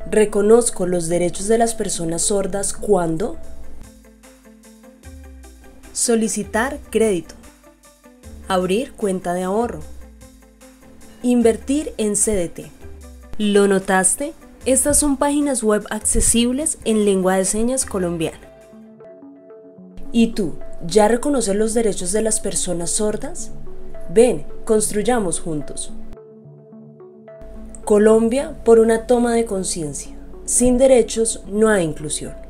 Reconozco los derechos de las personas sordas cuando solicitar crédito, abrir cuenta de ahorro, invertir en CDT. ¿Lo notaste? Estas son páginas web accesibles en lengua de señas colombiana. ¿Y tú, ya reconoces los derechos de las personas sordas? Ven, construyamos juntos. Colombia por una toma de conciencia. Sin derechos no hay inclusión.